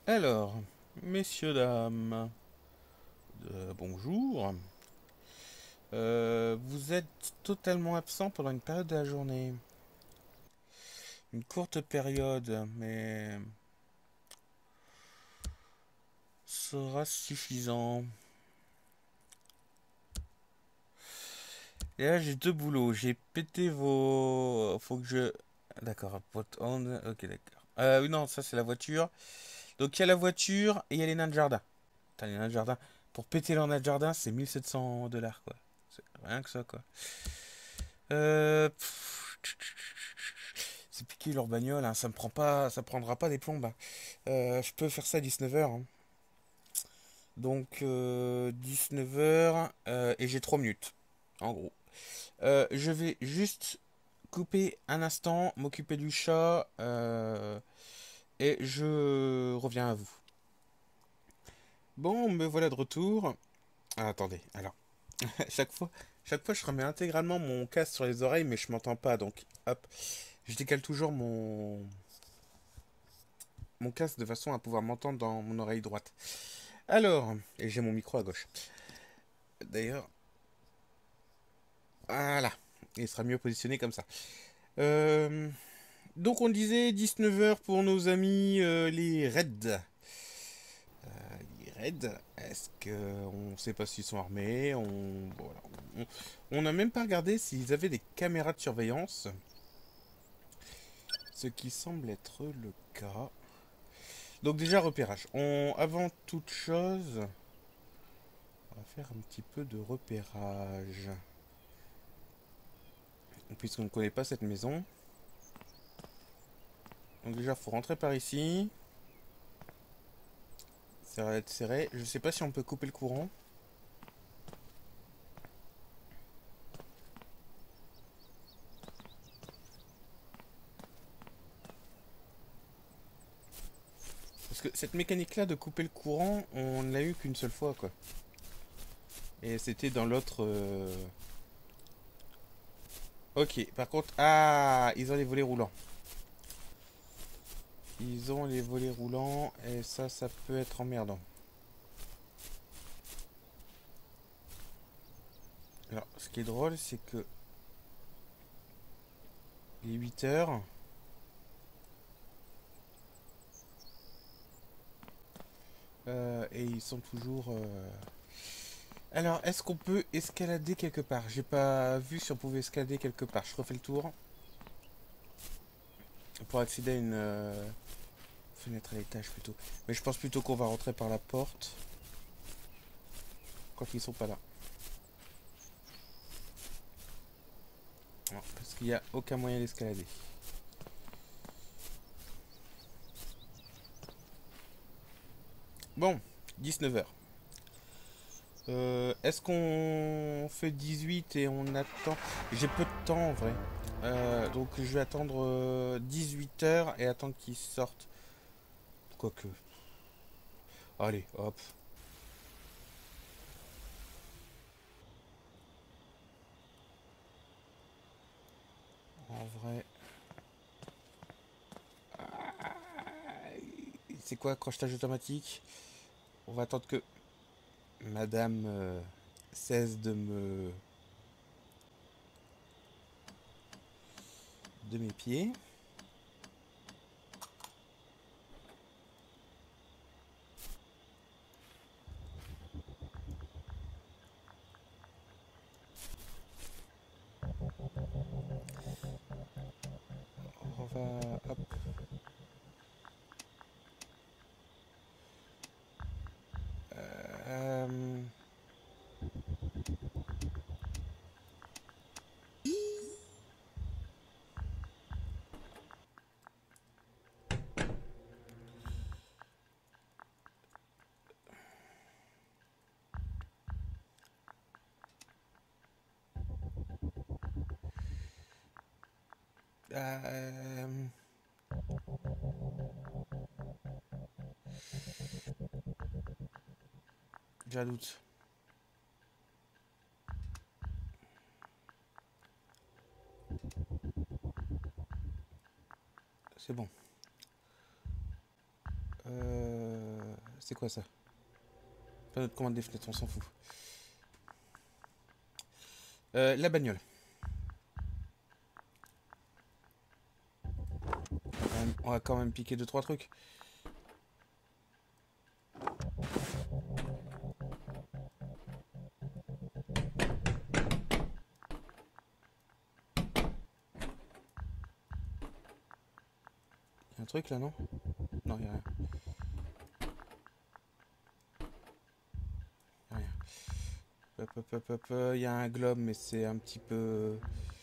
Alors, messieurs, dames, bonjour. Vous êtes totalement absent pendant une période de la journée. Une courte période, mais sera suffisant. Et là, j'ai deux boulots. J'ai pété vos... Faut que je... D'accord, pot on... Ok, d'accord. Oui, non, ça, c'est la voiture. Donc, il y a la voiture et il y a les nains de jardin. Putain, les nains de jardin. Pour péter leur nain de jardin, c'est 1700 $, quoi. C'est rien que ça, quoi. C'est piqué leur bagnole, hein, ça me prend pas, ça prendra pas des plombes, hein. Je peux faire ça à 19 h, hein. Donc 19 h et j'ai 3 minutes, en gros. Je vais juste couper un instant, m'occuper du chat et je reviens à vous. Bon, me voilà de retour. Ah, attendez, alors, chaque fois, chaque fois je remets intégralement mon casque sur les oreilles mais je m'entends pas, donc hop, je décale toujours mon casque de façon à pouvoir m'entendre dans mon oreille droite. Alors, et j'ai mon micro à gauche. D'ailleurs, voilà, il sera mieux positionné comme ça. Euh, donc on disait 19 h pour nos amis les Reds. Les Reds, est-ce qu'on sait pas s'ils sont armés? Voilà, on n'a même pas regardé s'ils avaient des caméras de surveillance, ce qui semble être le cas. Donc déjà repérage. Avant toute chose, on va faire un petit peu de repérage. Puisqu'on ne connaît pas cette maison. Donc déjà, il faut rentrer par ici. Ça va être serré. Je sais pas si on peut couper le courant. Parce que cette mécanique-là de couper le courant, on ne l'a eu qu'une seule fois, quoi. Et c'était dans l'autre... Ok, par contre... Ah, ils ont les volets roulants. Ils ont les volets roulants, et ça peut être emmerdant. Alors, ce qui est drôle, c'est que... Il est 8 heures. Et ils sont toujours... Alors, est-ce qu'on peut escalader quelque part? J'ai pas vu si on pouvait escalader quelque part. Je refais le tour pour accéder à une fenêtre à l'étage plutôt. Mais je pense plutôt qu'on va rentrer par la porte quand ils sont pas là. Non, parce qu'il n'y a aucun moyen d'escalader. Bon, 19 heures. Est-ce qu'on fait 18 et on attend? J'ai peu de temps en vrai. Donc je vais attendre 18 heures et attendre qu'ils sortent. Quoique. Allez, hop. En vrai. C'est quoi, crochetage automatique? On va attendre que Madame cesse de mes pieds. On va... Hop. Euh, euh, j'ai un doute. C'est bon. C'est quoi ça? Pas notre commande des fenêtres, on s'en fout. La bagnole. On va quand même piquer 2-3 trucs. Y'a un truc là, non? Non, y'a rien. Y'a rien. Hop, hop, hop, hop, y a un globe, mais c'est un petit peu...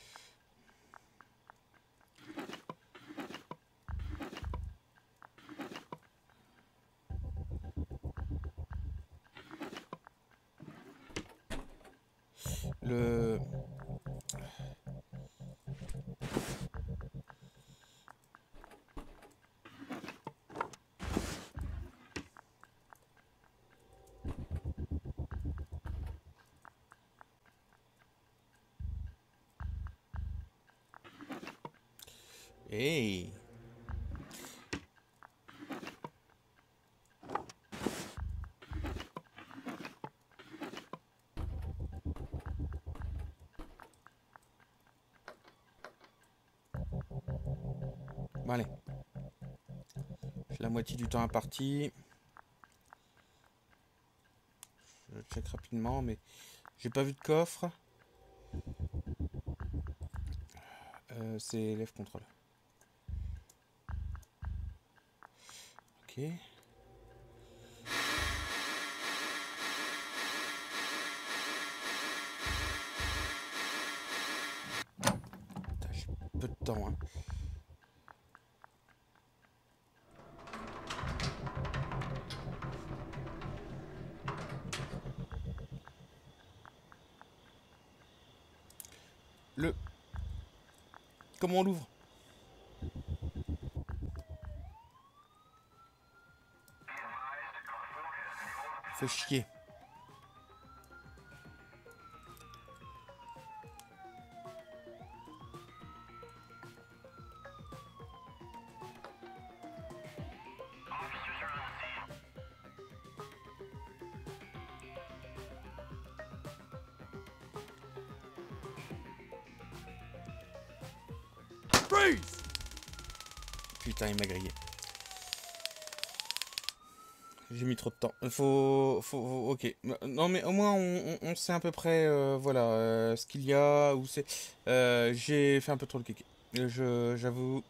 Le... Hey! Bon, allez. J'ai la moitié du temps imparti. Je check rapidement, mais j'ai pas vu de coffre. C'est lève contrôle. Ok. Putain, j'ai peu de temps, hein. Le... Comment on l'ouvre? Fait chier. Putain, il m'a grillé. J'ai mis trop de temps. Ok. Non, mais au moins, on sait à peu près, voilà, ce qu'il y a, où c'est. J'ai fait un peu trop le kéké. J'avoue.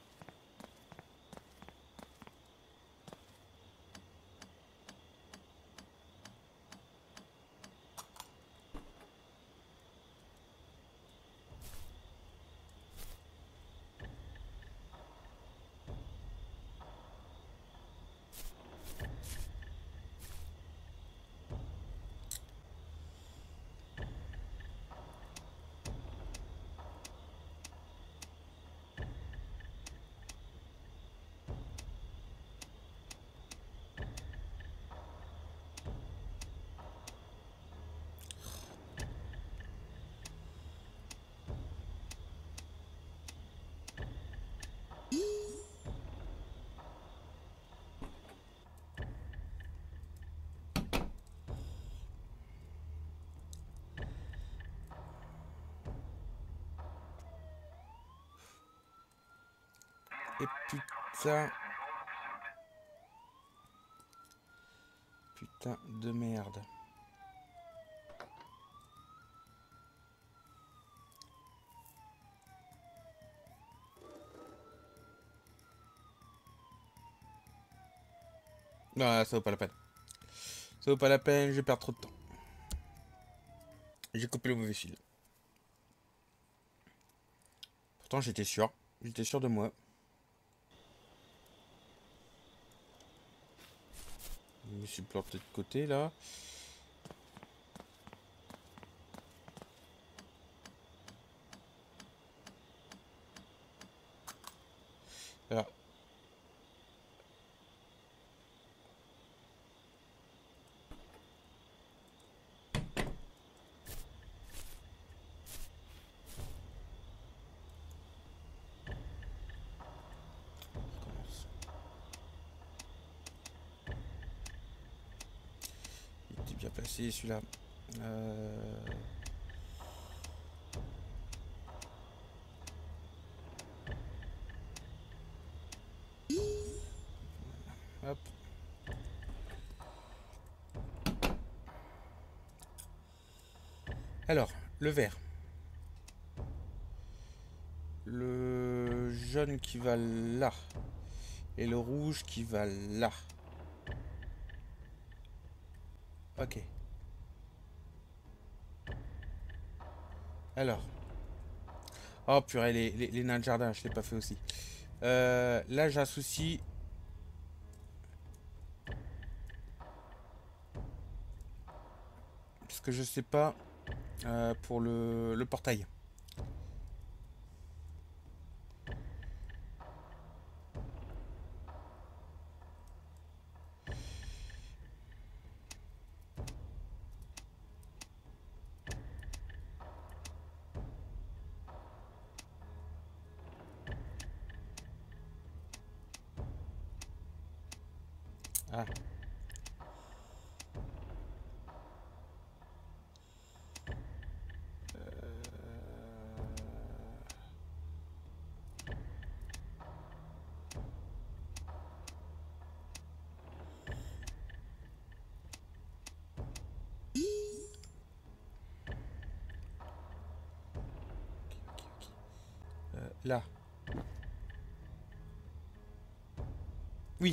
Et putain. Putain de merde. Non, ça vaut pas la peine. Ça vaut pas la peine, je perds trop de temps. J'ai coupé le mauvais fil. Pourtant, j'étais sûr. J'étais sûr de moi. Je me suis planté de côté, là. Alors. On recommence. Si, celui-là. Hop. Alors, le vert. Le jaune qui va là. Et le rouge qui va là. Ok. Alors. Oh purée, les nains de jardin, je l'ai pas fait aussi. Là, j'ai un souci. Parce que je sais pas pour le portail. Ah. Là. Oui.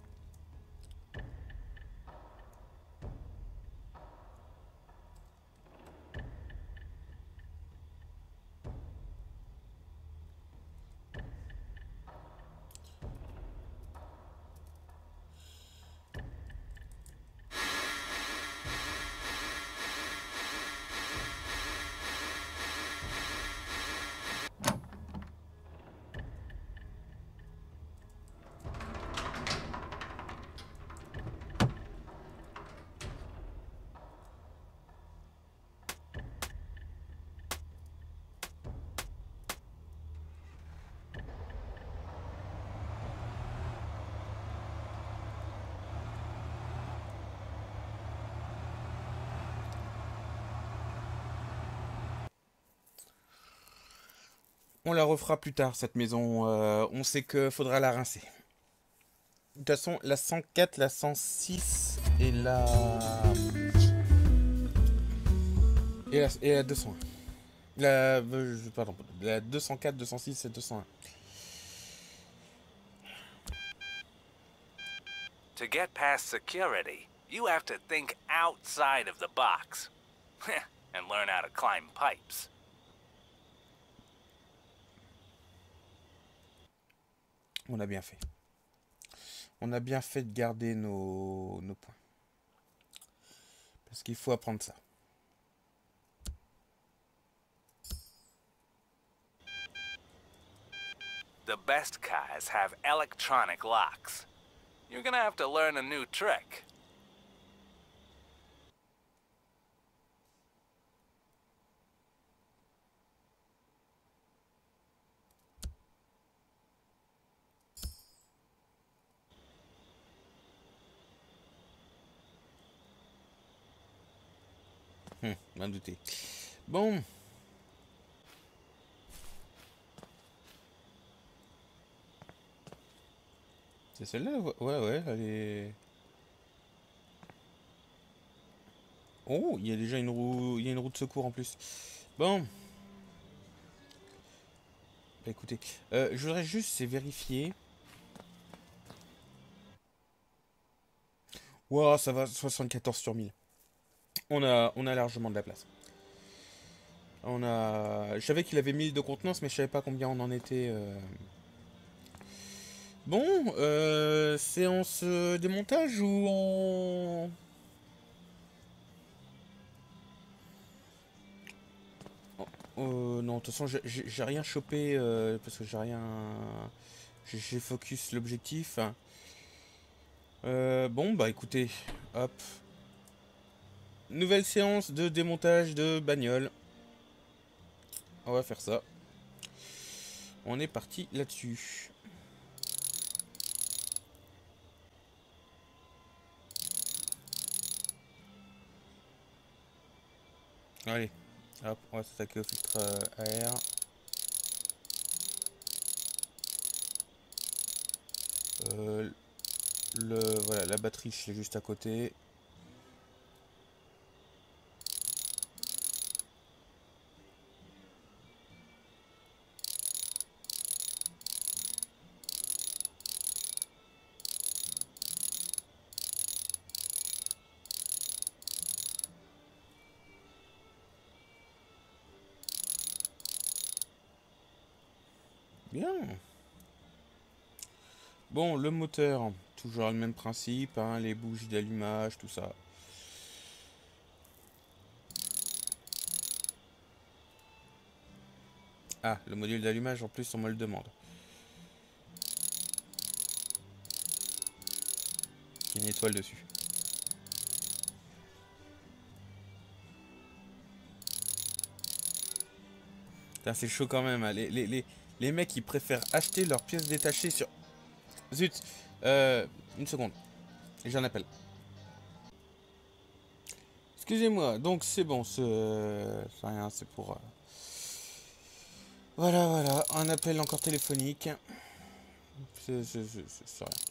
On la refera plus tard, cette maison. On sait que faudra la rincer. De toute façon, la 104, la 106 et la 201. Pardon, la 204, 206 et 201. To get past security, you have to think outside of the box. And learn how to climb pipes. On a bien fait. On a bien fait de garder nos points. Parce qu'il faut apprendre ça. The best cars have electronic locks. You're gonna have to learn a new trick. M'en douter. Bon. C'est celle-là? Ouais, elle est... Oh, il y a déjà une roue, il y a une roue de secours en plus. Bon. Bah, écoutez, je voudrais juste vérifier. Wow, ça va, 74 sur 1000. On a largement de la place. Je savais qu'il avait 1000 de contenance, mais je savais pas combien on en était. Bon, séance démontage ou on... Non, de toute façon, j'ai rien chopé parce que j'ai rien. J'ai focus l'objectif. Bon, bah écoutez, hop. Nouvelle séance de démontage de bagnole. On va faire ça. On est parti là-dessus. Allez, hop, on va s'attaquer au filtre à air. Euh, voilà, la batterie, je l'ai juste à côté. Bien. Bon, le moteur, toujours le même principe, hein, les bougies d'allumage, tout ça. Ah, le module d'allumage, en plus, on me le demande. Il y a une étoile dessus. Putain, c'est chaud quand même, hein. Les mecs, ils préfèrent acheter leurs pièces détachées sur... Zut, une seconde, j'ai un appel. Excusez-moi, donc c'est bon, c'est rien, c'est pour... Voilà, voilà, un appel encore téléphonique. C'est rien.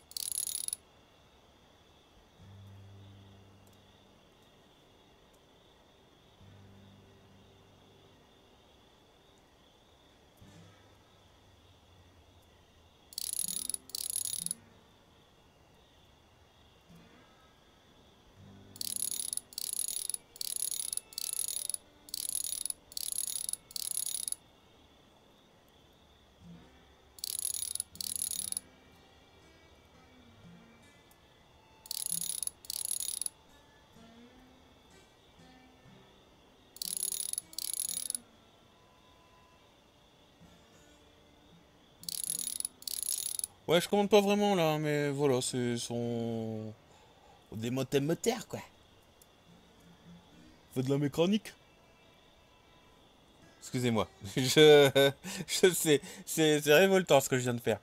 Ouais, je commande pas vraiment là, mais voilà, c'est son... Des moteurs, quoi. Faut de la mécanique. Excusez-moi, je sais, c'est révoltant ce que je viens de faire.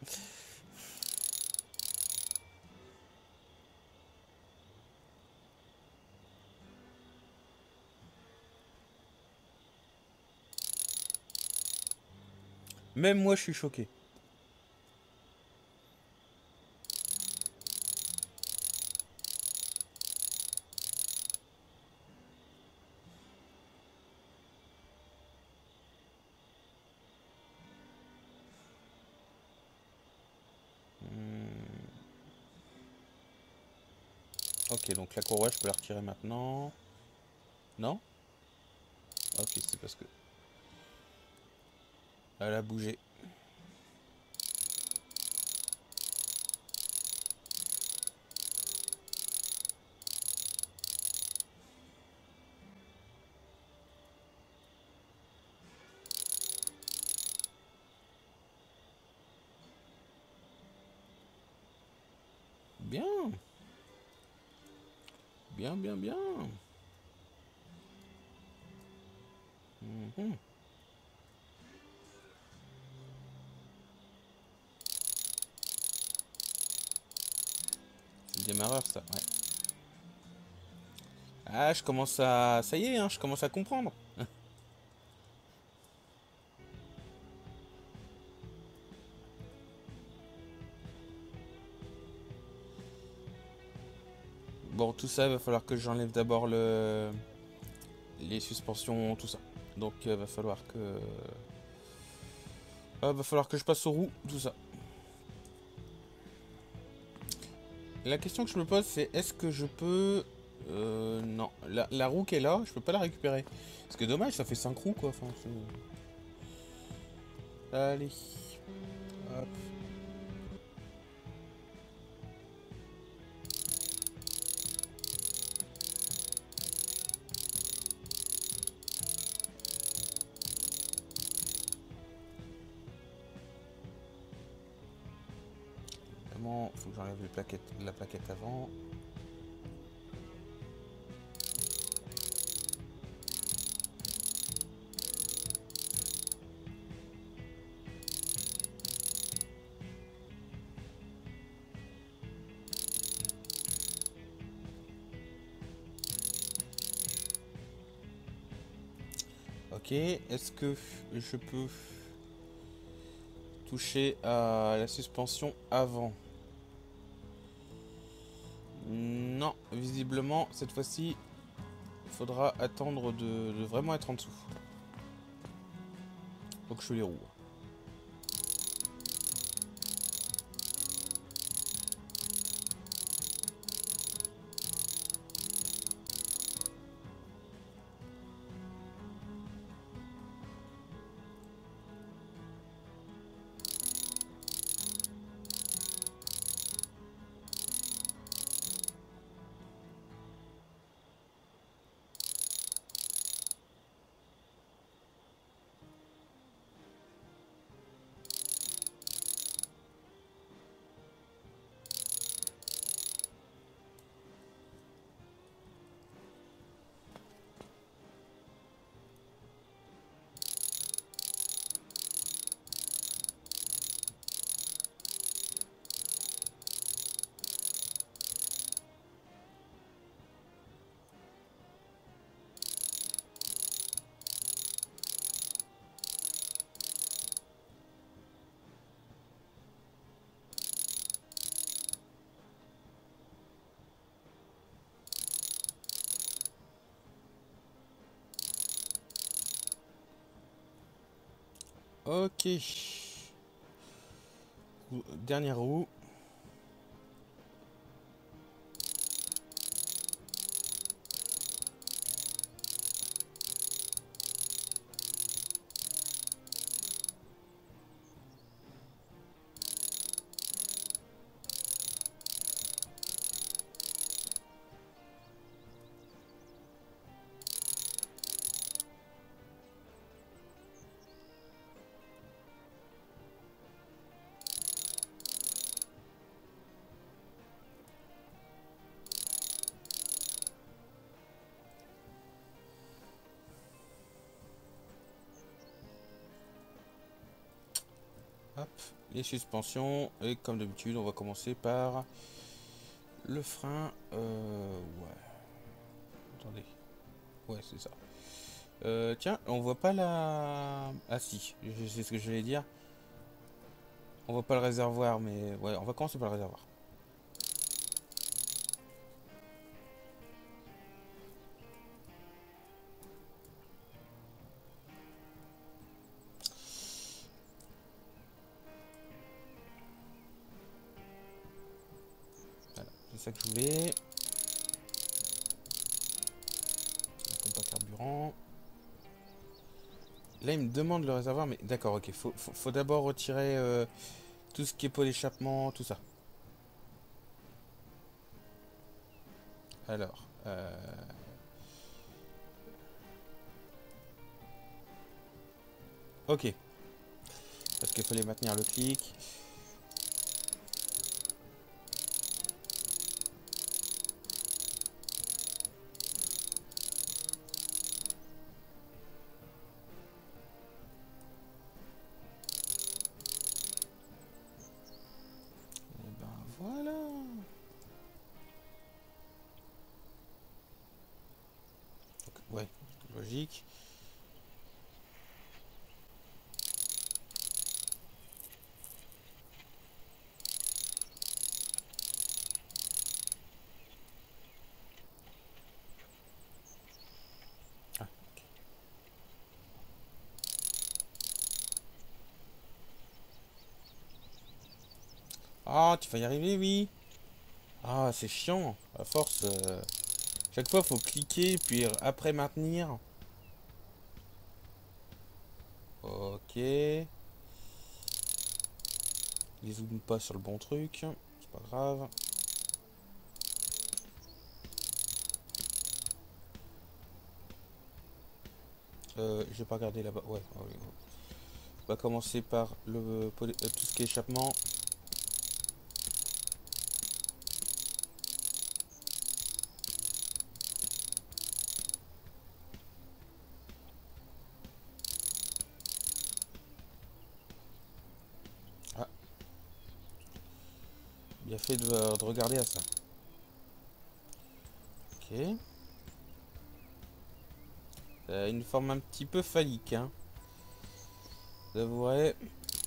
Même moi, je suis choqué. Ok, donc la courroie, je peux la retirer maintenant. Non? Ok, c'est parce que... Elle a bougé. Bien. Bien, bien, bien. Mhm. C'est le démarreur, ça, ouais. Ah, je commence à... Ça y est, hein, je commence à comprendre. Bon, tout ça, il va falloir que j'enlève d'abord les suspensions, tout ça. Donc, va falloir que... va falloir que je passe aux roues, tout ça. La question que je me pose, c'est est-ce que je peux... non, la roue qui est là, je peux pas la récupérer. Parce que dommage, ça fait 5 roues, quoi. Enfin, allez. Hop. Vraiment, faut que j'enlève la plaquette avant. Ok, est-ce que je peux toucher à la suspension avant? Non, visiblement, cette fois-ci, il faudra attendre de vraiment être en dessous. Donc je fais les roues. Ok. Dernière roue. Hop, les suspensions. Et comme d'habitude, on va commencer par le frein. Ouais. Attendez. Ouais, c'est ça. Tiens, on voit pas la... Ah si, je sais ce que je vais dire. On voit pas le réservoir, mais ouais, on va commencer par le réservoir. Voilà, c'est ça que je voulais. La pompe à carburant. Là, il me demande le réservoir, mais d'accord, ok. Faut d'abord retirer tout ce qui est pot d'échappement, tout ça. Alors, ok. Parce qu'il fallait maintenir le clic. Et ben voilà. Donc, ouais, logique. Ah, ok. Ah, tu vas y arriver, oui. Ah, c'est chiant. À force, chaque fois, faut cliquer, puis après maintenir. Ok. Ils zooment pas sur le bon truc. C'est pas grave. J'ai pas regardé là-bas. Ouais, ouais, ouais. On va commencer par tout ce qui est échappement. Ah, bien fait de regarder à ça. Ok. Une forme un petit peu phallique, hein. J'avouerai.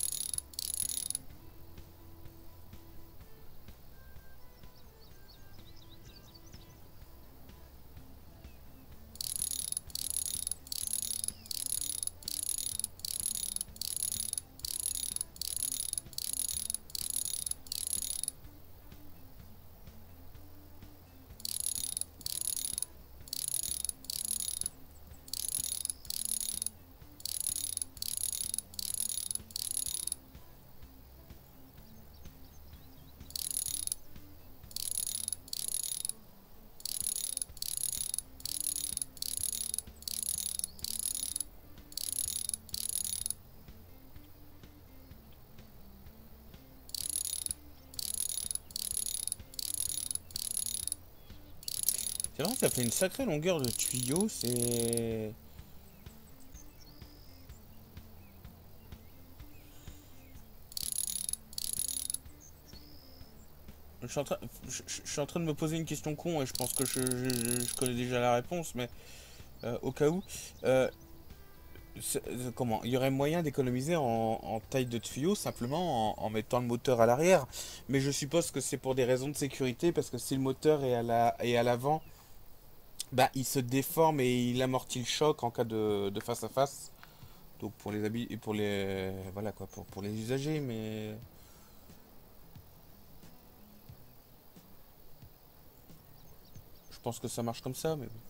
C'est vrai que ça fait une sacrée longueur de tuyau, c'est... Je suis, en train, je suis en train de me poser une question con et je pense que je connais déjà la réponse, mais au cas où, euh, comment, il y aurait moyen d'économiser en taille de tuyau simplement en mettant le moteur à l'arrière, mais je suppose que c'est pour des raisons de sécurité parce que si le moteur est à l'avant, bah il se déforme et il amortit le choc en cas de face à face. Donc pour les habits et pour les voilà quoi pour les usagers, mais je pense que ça marche comme ça, mais bon.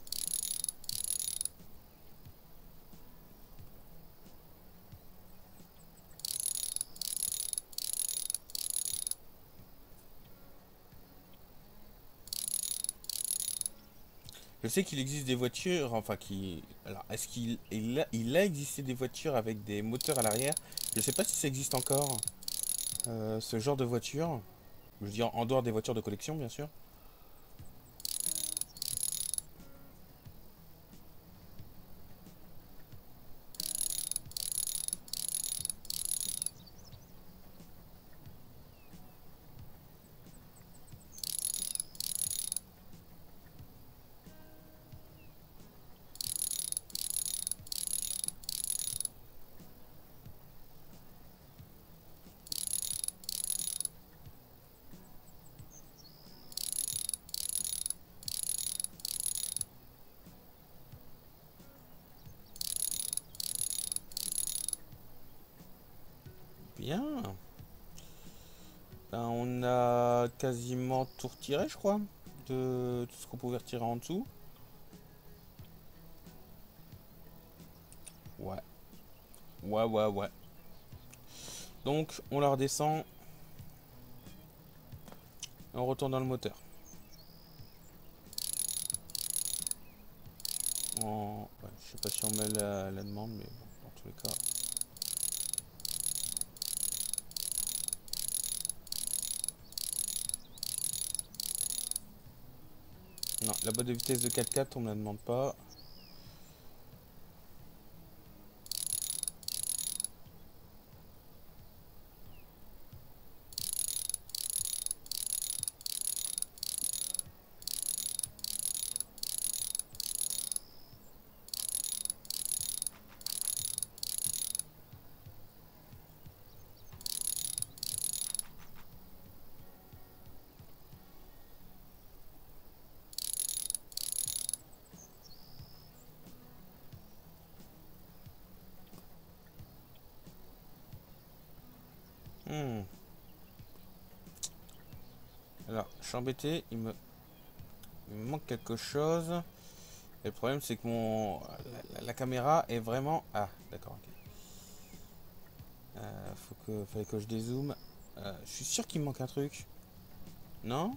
Je sais qu'il existe des voitures, enfin qui. Alors, est-ce il a existé des voitures avec des moteurs à l'arrière? Je sais pas si ça existe encore, ce genre de voiture. Je veux dire, en dehors des voitures de collection, bien sûr. Bien. Ben, on a quasiment tout retiré, je crois, de tout ce qu'on pouvait retirer en dessous. Ouais, ouais. Donc, on la redescend et on retourne dans le moteur. Ouais, je sais pas si on met la demande, mais bon, dans tous les cas. Non, la boîte de vitesse de 4x4, on me la demande pas. Hmm. Alors, je suis embêté, il me manque quelque chose. Et le problème, c'est que la caméra est vraiment... Ah, d'accord, ok. Fallait que je dézoome. Je suis sûr qu'il me manque un truc. Non?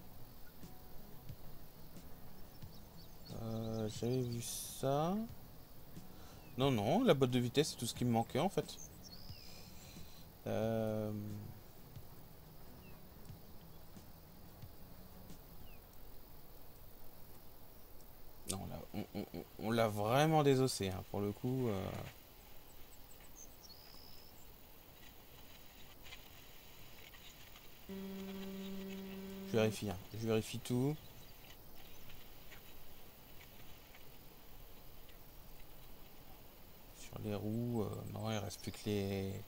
J'avais vu ça. Non, non, la boîte de vitesse, c'est tout ce qui me manquait en fait. Euh, Non, là, on l'a vraiment désossé, hein, pour le coup. Je vérifie, hein. Je vérifie tout. reste plus que les... Il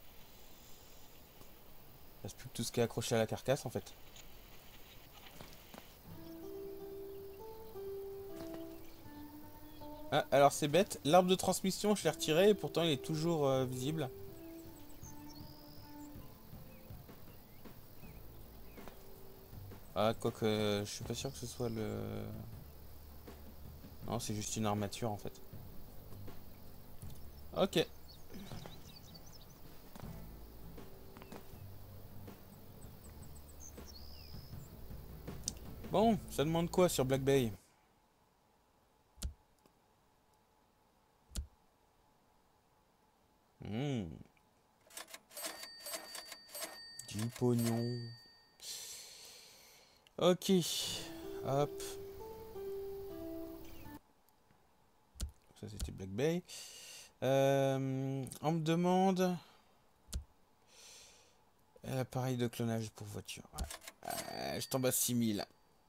reste plus que tout ce qui est accroché à la carcasse en fait. Ah, alors c'est bête, l'arbre de transmission je l'ai retiré et pourtant il est toujours visible. Ah, quoique, je suis pas sûr que ce soit le... Non, c'est juste une armature en fait. Ok. Bon, ça demande quoi sur Black Bay? Hmm, du pognon. Ok. Hop. Ça c'était Black Bay. On me demande... Appareil de clonage pour voiture. Ouais. Je tombe à 6000.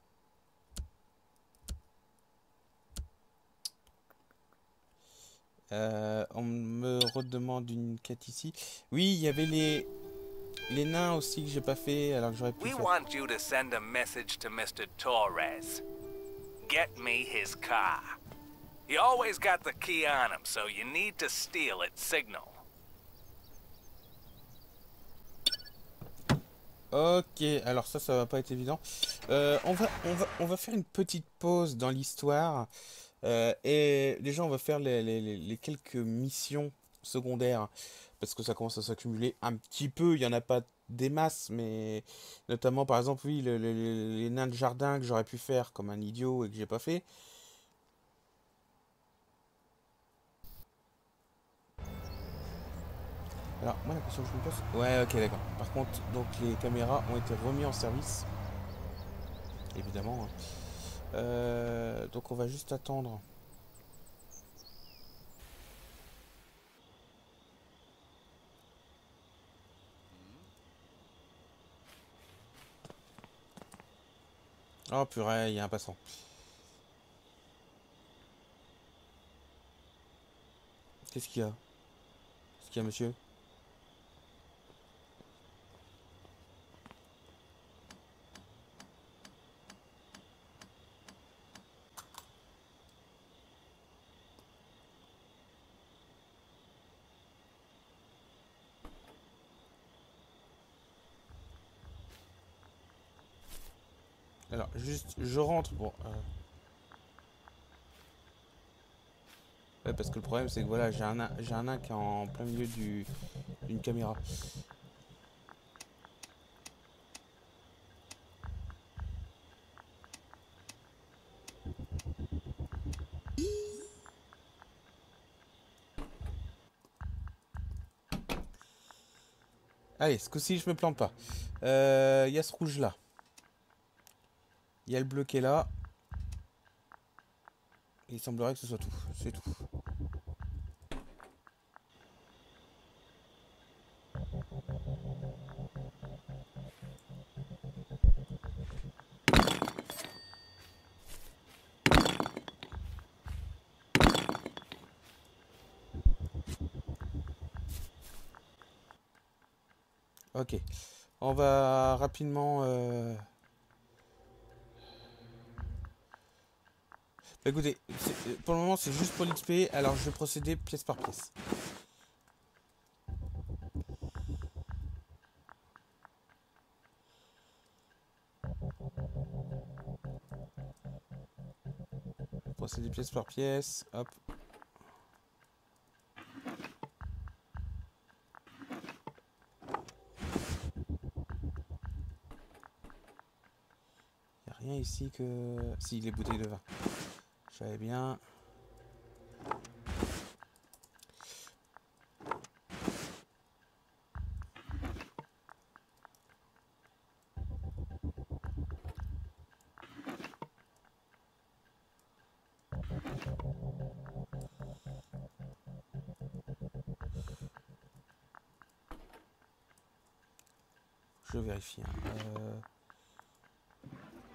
On me redemande une quête ici. Oui, il y avait les nains aussi que j'ai pas fait alors que j'aurais pu We faire. want you to send a message to Mr. Torres. Get me his car. He always got the key on him, so you need to steal its signal. Ok, alors ça va pas être évident. On va faire une petite pause dans l'histoire. Et déjà, on va faire les quelques missions secondaires. Parce que ça commence à s'accumuler un petit peu. Il n'y en a pas des masses, mais notamment, par exemple, oui, les nains de jardin que j'aurais pu faire comme un idiot et que j'ai pas fait. Alors, moi, la question que je me pose... Ouais, ok, d'accord. Par contre, donc les caméras ont été remis en service. Évidemment, hein. Donc, on va juste attendre. Oh, purée, il y a un passant. Qu'est-ce qu'il y a? Qu'est-ce qu'il y a, monsieur? Alors, juste, je rentre pour... Ouais, parce que le problème, c'est que voilà, j'ai un nain qui est en plein milieu d'une caméra. Allez, ce coup-ci, je me plante pas. Il y a ce rouge-là. Il y a le bleu qui est là. Il semblerait que ce soit tout. C'est tout. Ok. On va rapidement... Écoutez, pour le moment, c'est juste pour l'XP. Alors, je vais procéder pièce par pièce. Procéder pièce par pièce. Hop. Il n'y a rien ici que... Si, les bouteilles de vin. Je savais bien. Je vérifie.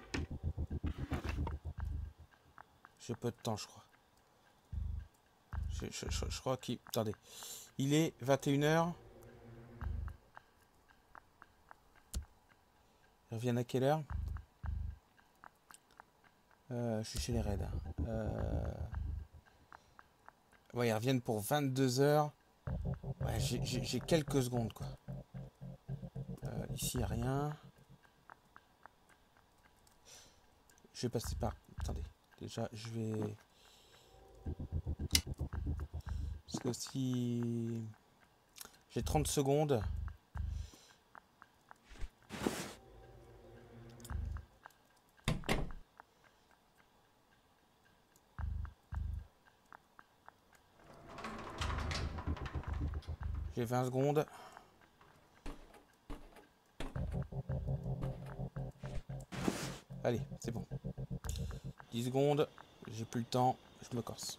J'ai peu de temps, je crois. Je crois qu'il... Attendez. Il est 21h. Ils reviennent à quelle heure? Je suis chez les raids. Ouais, ils reviennent pour 22h. Ouais, j'ai quelques secondes, quoi. Ici, il n'y a rien. Je vais passer par... Attendez. Déjà, je vais... Parce que si... J'ai 30 secondes. J'ai 20 secondes. Allez, c'est bon. 10 secondes. J'ai plus le temps. Je me corse.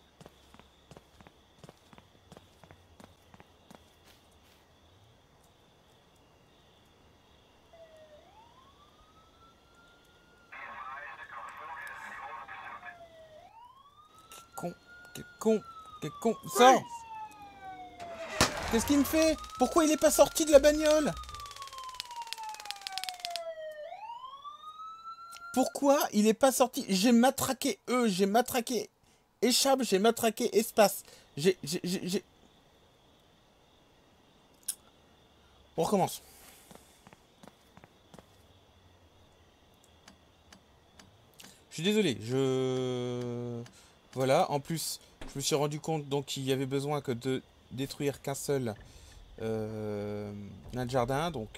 Con. Quel con. Quel con. Sors! Qu'est-ce qu'il me fait? Pourquoi il est pas sorti de la bagnole? Pourquoi il est pas sorti? J'ai matraqué eux, j'ai matraqué échappe, j'ai matraqué espace. J'ai... On recommence. Je suis désolé, Voilà, en plus, je me suis rendu compte donc qu'il y avait besoin que de détruire qu'un seul nain de jardin, donc...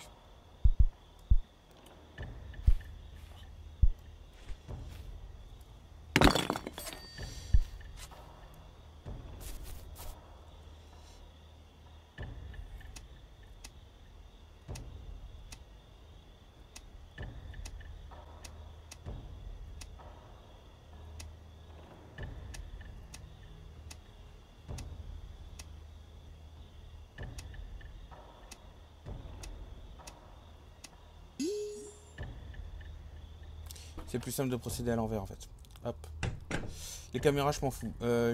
C'est plus simple de procéder à l'envers en fait. Hop. Les caméras, je m'en fous.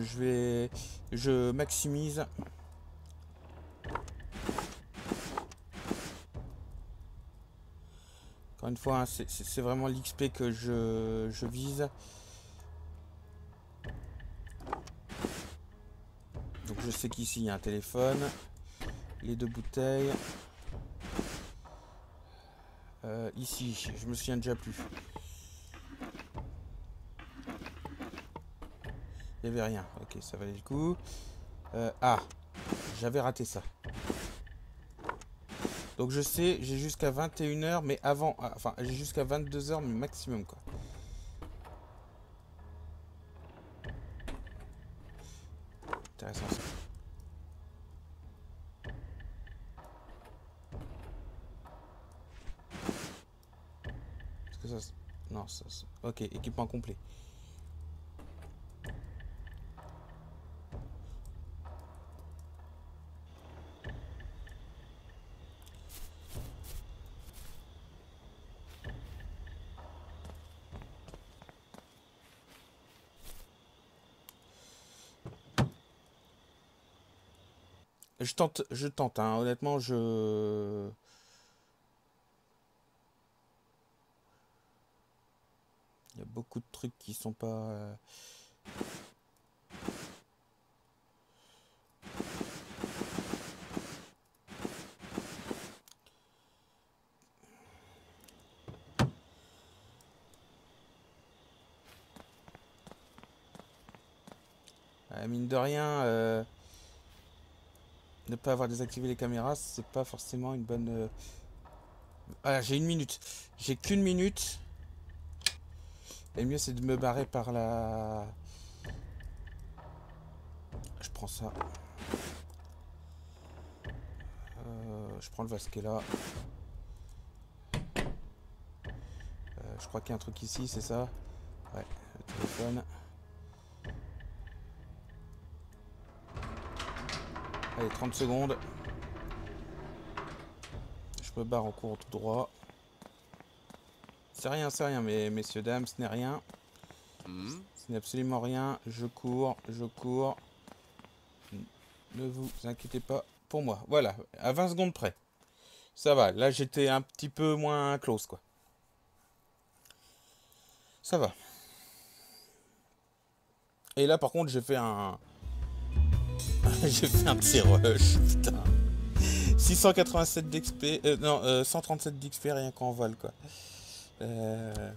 Je maximise. Encore une fois, hein, c'est vraiment l'XP que je vise. Donc je sais qu'ici il y a un téléphone. Les 2 bouteilles. Ici, je me souviens déjà plus. Il n'y avait rien. Ok, ça valait le coup. Ah, j'avais raté ça. Donc je sais, j'ai jusqu'à 21h, mais avant... Enfin, j'ai jusqu'à 22h, mais maximum, quoi. Intéressant, ça. Est-ce que ça... Non, ça... Ok, équipement complet. Je tente, hein. Honnêtement, Il y a beaucoup de trucs qui sont pas... mine de rien, ne pas avoir désactivé les caméras, c'est pas forcément une bonne... Ah, j'ai 1 minute. J'ai qu'1 minute. Et le mieux, c'est de me barrer par la... Je prends ça. Je prends le vase qui est là. Je crois qu'il y a un truc ici, c'est ça? Ouais, le téléphone. Allez, 30 secondes. Je me barre en cours tout droit. C'est rien, mais messieurs, dames, ce n'est rien. Ce n'est absolument rien. Je cours, je cours. Ne vous inquiétez pas pour moi. Voilà, à 20 secondes près. Ça va, là j'étais un petit peu moins close quoi. Ça va. Et là par contre j'ai fait un... j'ai fait un petit rush, putain. 687 d'XP, non, 137 d'XP rien qu'en vol quoi. Euh,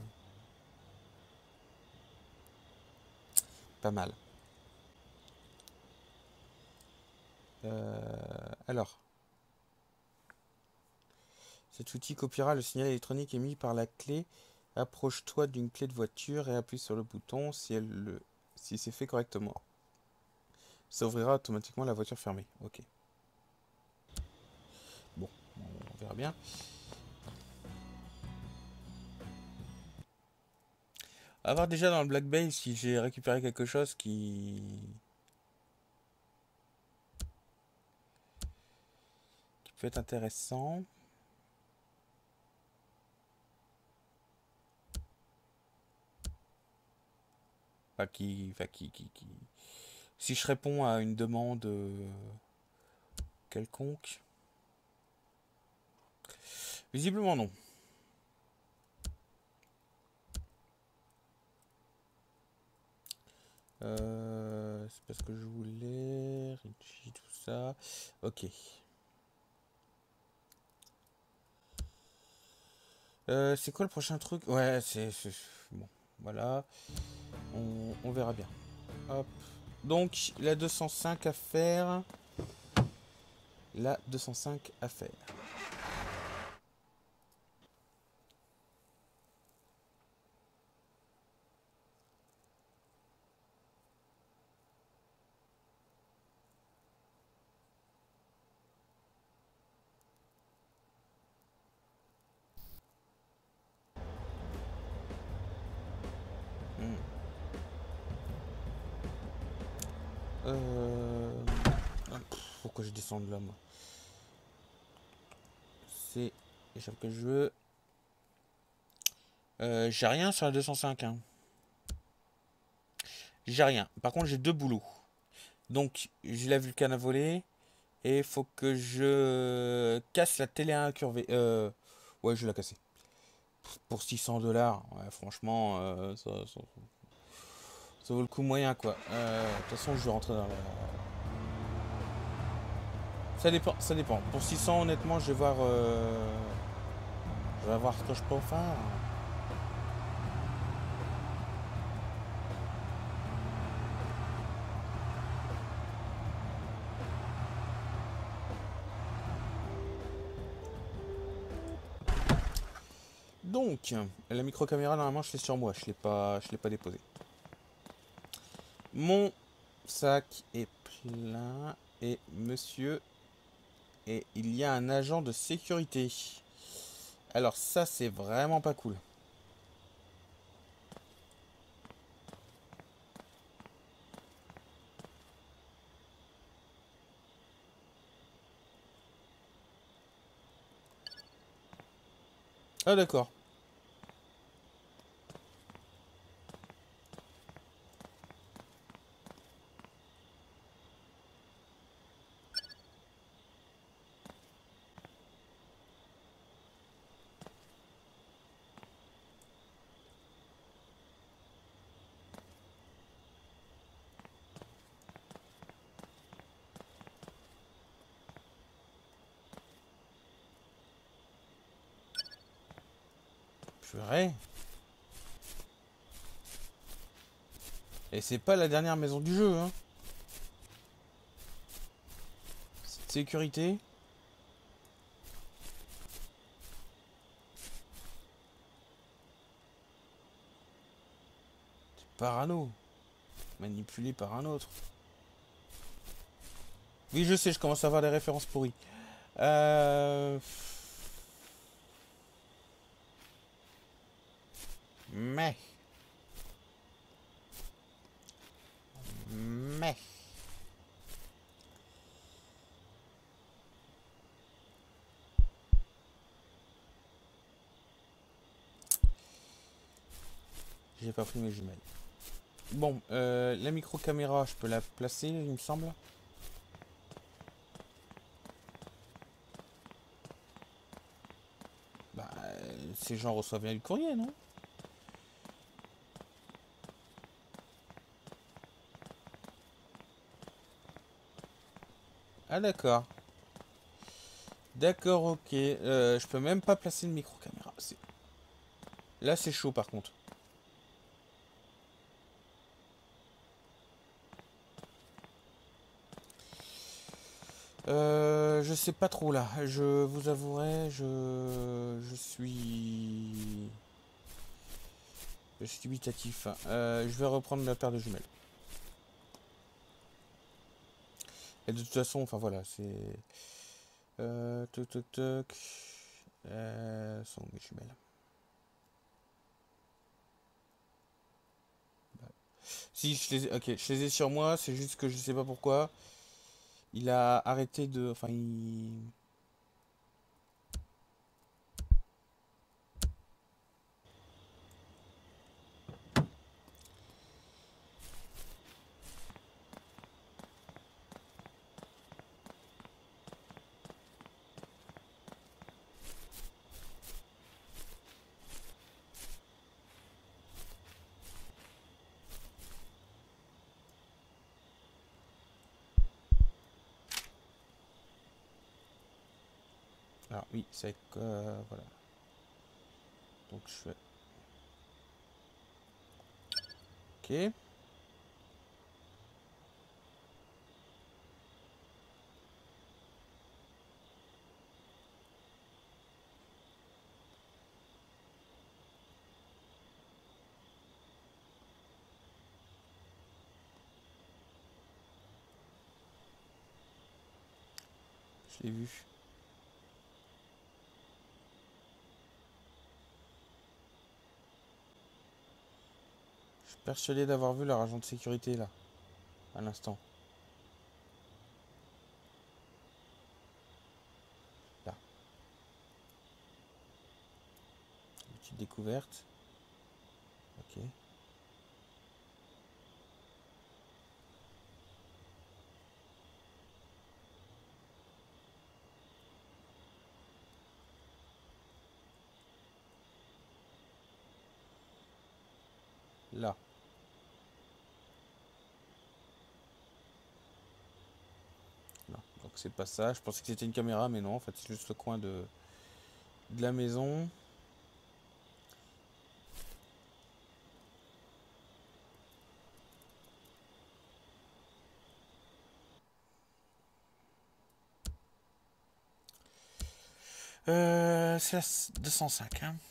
Pas mal. Alors, cet outil copiera le signal électronique émis par la clé. Approche-toi d'une clé de voiture et appuie sur le bouton si c'est fait correctement. Ça ouvrira automatiquement la voiture fermée. Ok. Bon, on verra bien. À voir déjà dans le Black Bay si j'ai récupéré quelque chose qui peut être intéressant. Si je réponds à une demande quelconque. Visiblement non. C'est parce que je voulais. Richie, tout ça. Ok. C'est quoi le prochain truc? Ouais, bon, voilà. On verra bien. Hop. Donc, la 205 à faire. La 205 à faire. Hmm. Pourquoi je descends de là, moi? C'est l'échelle que je veux. J'ai rien sur la 205, hein. J'ai rien. Par contre, j'ai deux boulots. Donc, j'ai la Vulcane à voler. Et il faut que je casse la télé incurvée. Ouais, je vais la casser. Pour 600 $. Ouais, franchement, ça vaut le coup moyen, quoi. De toute façon, je vais rentrer dans la... Ça dépend, ça dépend. Pour 600, honnêtement, je vais voir... je vais voir ce que je peux faire. Donc, la micro-caméra, normalement, je l'ai sur moi. Je l'ai pas déposée. Mon sac est plein. Et monsieur... Et il y a un agent de sécurité. Alors ça, c'est vraiment pas cool. Ah d'accord. Purée. Et c'est pas la dernière maison du jeu, hein. Sécurité. Parano. Manipulé par un autre. Oui, je sais, je commence à avoir des références pourries. Euh... Mais. Mais. J'ai pas pris mes jumelles. Bon, la micro-caméra, je peux la placer, il me semble. ces gens reçoivent bien du courrier, non? Ah d'accord. D'accord, ok. Je peux même pas placer une micro-caméra. Là, c'est chaud par contre. Je sais pas trop là. Je vous avouerai, je suis dubitatif. Je vais reprendre la paire de jumelles. Et de toute façon, enfin voilà, c'est. Toc toc toc. Sont mes jumelles. Si, ok, je les ai sur moi, c'est juste que je sais pas pourquoi. Il a arrêté de. Enfin, il. Alors, oui, c'est. Voilà. Donc, je fais. Ok. Je l'ai vu. Je suis persuadé d'avoir vu leur agent de sécurité là, à l'instant. Là. Une petite découverte. Ok. Là. Non. Donc c'est pas ça. Je pensais que c'était une caméra, mais non, en fait c'est juste le coin de la maison. C'est la 205, hein.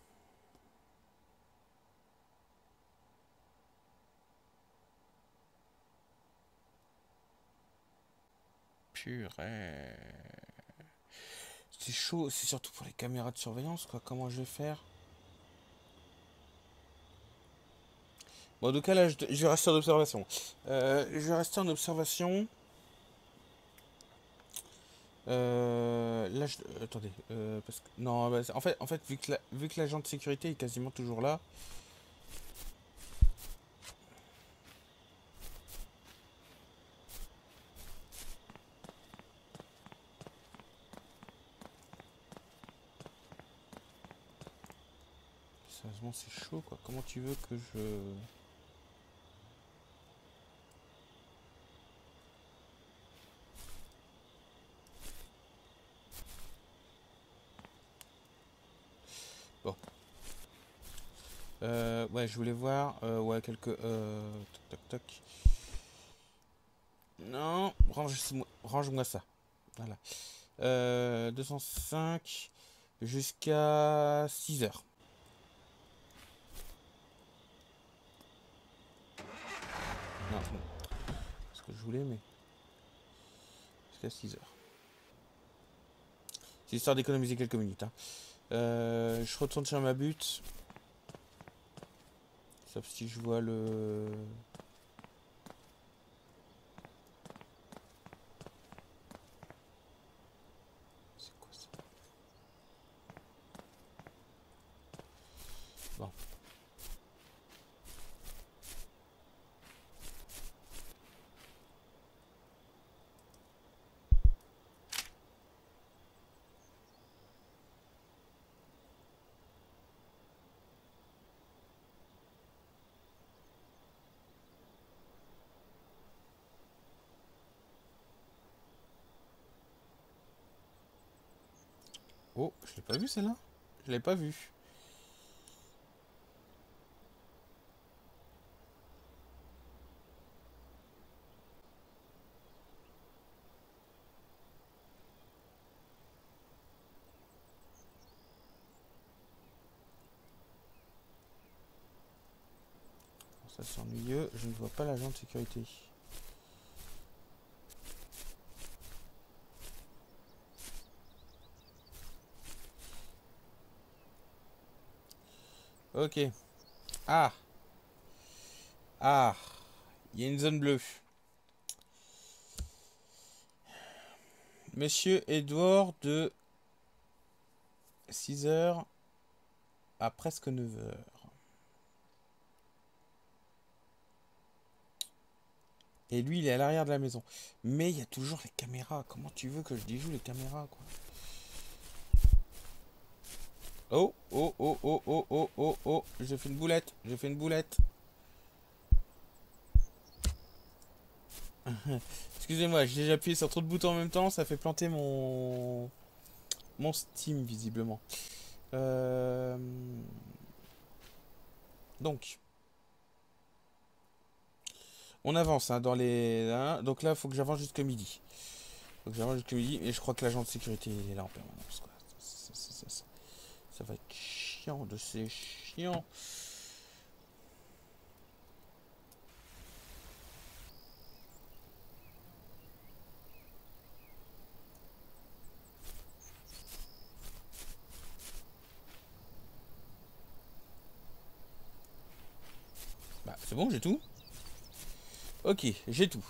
Purée. C'est chaud, c'est surtout pour les caméras de surveillance, quoi. Comment je vais faire? Bon, en tout cas, là, je vais rester en observation. Je vais rester en observation. Là, attendez. Parce que, non, bah, en fait, vu que l'agent de sécurité est quasiment toujours là. Sérieusement, c'est chaud, quoi. Comment tu veux que je. Bon. Ouais, je voulais voir. Ouais, quelques. Toc, toc, toc. Non, range-moi ça. Voilà. 205 jusqu'à 6 heures. Non, bon, ce que je voulais, mais jusqu'à 6 heures. C'est histoire d'économiser quelques minutes, hein. Je retourne sur ma butte. Sauf si je vois le. C'est quoi ça? Bon. Oh, je l'ai pas vu celle-là. Je l'ai pas vu. Ça c'est ennuyeux. Je ne vois pas l'agent de sécurité. Ok. Ah. Ah. Il y a une zone bleue. Monsieur Edward de 6 heures à presque 9 heures. Et lui, il est à l'arrière de la maison. Mais il y a toujours les caméras. Comment tu veux que je déjoue les caméras, quoi? Oh, oh, oh, oh, oh, oh, oh, oh. J'ai fait une boulette. J'ai fait une boulette. Excusez-moi, j'ai déjà appuyé sur trop de boutons en même temps. Ça fait planter mon Steam, visiblement. Euh... Donc, on avance hein, dans les... hein. Donc là, il faut que j'avance jusqu'à midi. Faut que j'avance jusqu'à midi. Et je crois que l'agent de sécurité il est là en permanence, quoi. Ça va être chiant de ces chiants. Bah, c'est bon, j'ai tout. Ok, j'ai tout.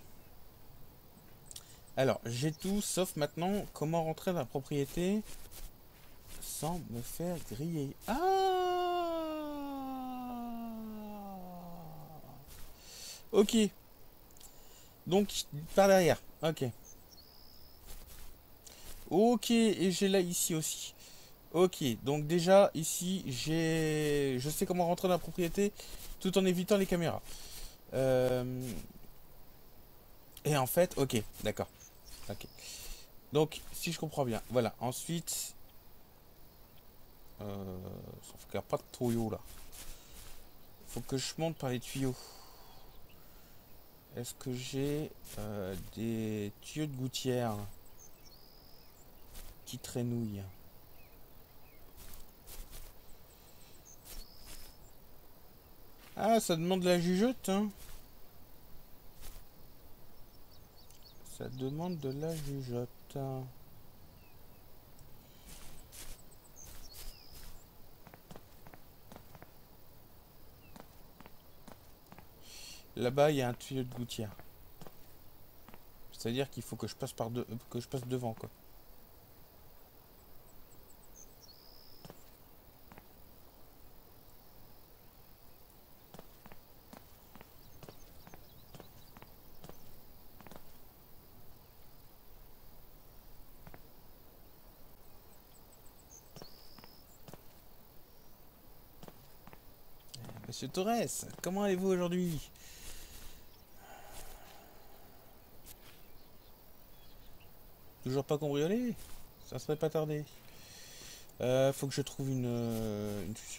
Alors, j'ai tout, sauf maintenant, comment rentrer dans la propriété sans me faire griller. Ah. Ok, donc par derrière. Ok. Ok, et j'ai là ici aussi. Ok, donc déjà ici je sais comment rentrer dans la propriété tout en évitant les caméras. Euh, Et en fait, ok, d'accord. Ok. Donc si je comprends bien, voilà. Ensuite, sauf qu'il n'y a pas de tuyau là. Faut que je monte par les tuyaux. Est-ce que j'ai des tuyaux de gouttière qui traînouillent? Ah, ça demande de la jugeote, hein. Ça demande de la jugeote. Là-bas, il y a un tuyau de gouttière. C'est-à-dire qu'il faut que je passe que je passe devant, quoi. Monsieur Torres, comment allez-vous aujourd'hui? Toujours pas cambriolé? Ça serait pas tardé. Faut que je trouve une fusion.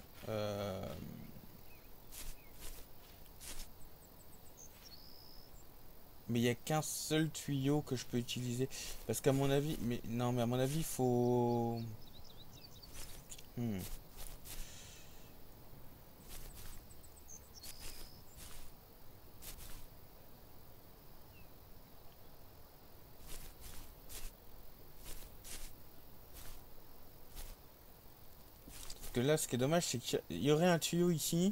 Mais il n'y a qu'un seul tuyau que je peux utiliser. Parce qu'à mon avis... Mais non, mais à mon avis, il faut... Hmm. Parce que là, ce qui est dommage, c'est qu'il y aurait un tuyau ici.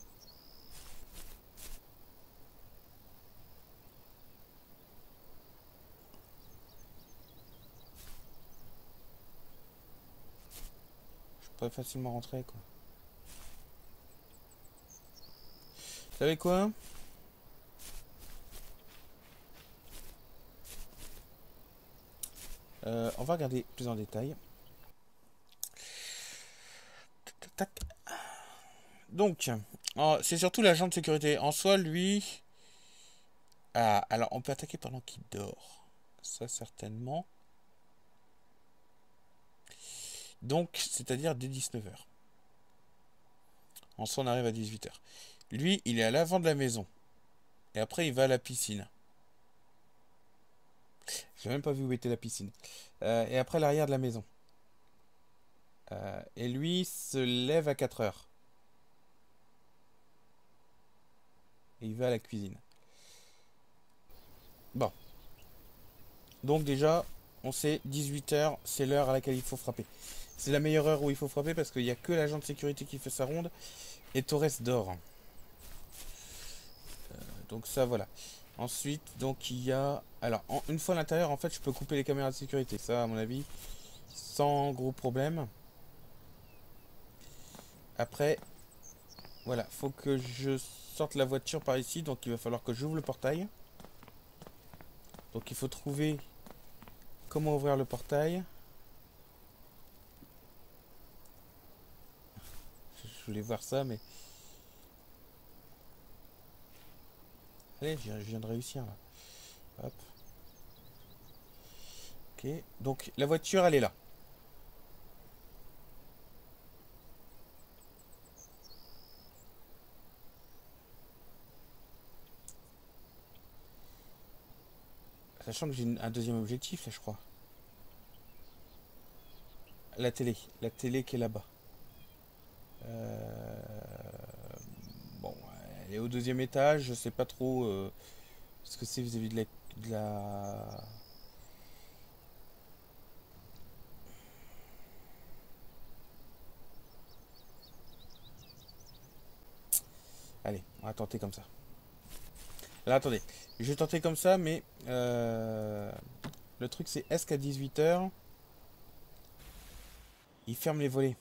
Je pourrais facilement rentrer, quoi. Vous savez quoi? On va regarder plus en détail. Tac, tac, tac. Donc, c'est surtout l'agent de sécurité. En soi, lui... Ah, alors on peut attaquer pendant qu'il dort. Ça, certainement. Donc, c'est-à-dire dès 19h. En soi, on arrive à 18h. Lui, il est à l'avant de la maison. Et après, il va à la piscine. J'ai même pas vu où était la piscine. Et après, l'arrière de la maison. Et lui se lève à 4h. Et il va à la cuisine. Bon. Donc déjà, on sait 18h, c'est l'heure à laquelle il faut frapper. C'est la meilleure heure où il faut frapper parce qu'il n'y a que l'agent de sécurité qui fait sa ronde. Et Torres dort. Donc ça, voilà. Ensuite, donc il y a... Alors, une fois à l'intérieur, en fait, je peux couper les caméras de sécurité. Ça, à mon avis, sans gros problème. Après, voilà, faut que je sorte la voiture par ici. Donc il va falloir que j'ouvre le portail. Donc il faut trouver comment ouvrir le portail. Je voulais voir ça, mais... Allez, je viens de réussir, là. Hop. Ok, donc la voiture, elle est là. Sachant que j'ai un deuxième objectif, là, je crois. La télé. La télé qui est là-bas. Bon, elle est au deuxième étage. Je sais pas trop ce que c'est vis-à-vis de la... Allez, on va tenter comme ça. Là, attendez. Je vais tenter comme ça, mais... le truc, c'est est-ce qu'à 18h, il ferme les volets?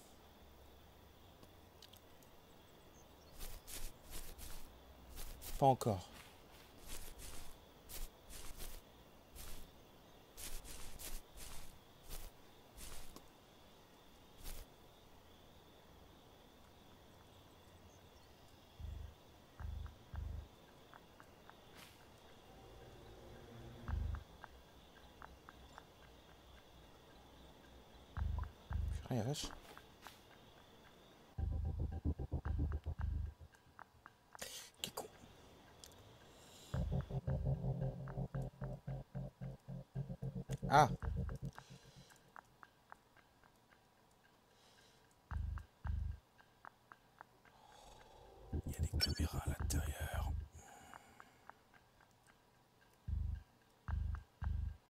Pas encore. Ah, la vache. Quel con. Ah,